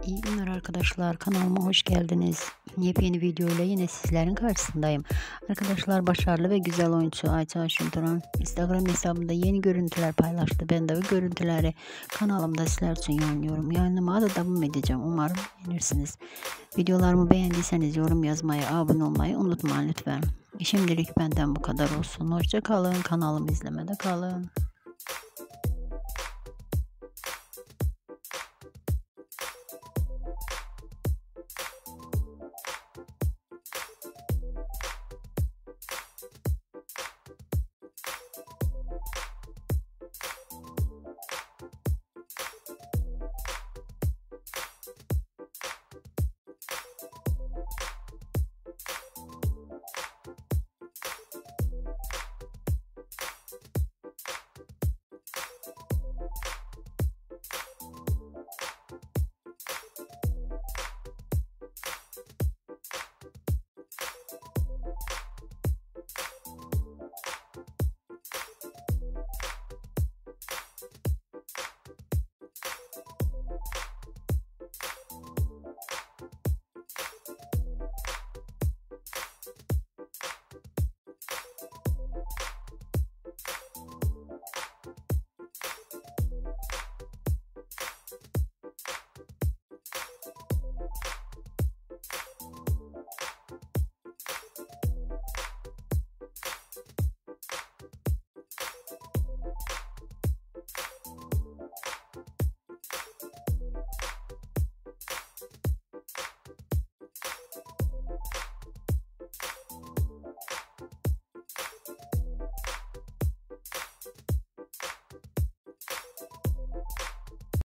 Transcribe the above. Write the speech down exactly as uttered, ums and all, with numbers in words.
İyi günler arkadaşlar, kanalıma hoş geldiniz. Yepyeni video ile yine sizlerin karşısındayım. Arkadaşlar, başarılı ve güzel oyuncu Ayça Aşıntıran Instagram hesabında yeni görüntüler paylaştı. Ben de bu görüntüleri kanalımda sizler için yayınlıyorum. Yayınlamaya da devam edeceğim. Umarım beğenirsiniz. Videolarımı beğendiyseniz yorum yazmayı, abone olmayı unutmayın lütfen. Şimdilik benden bu kadar olsun. Hoşça kalın. Kanalımı izlemede kalın.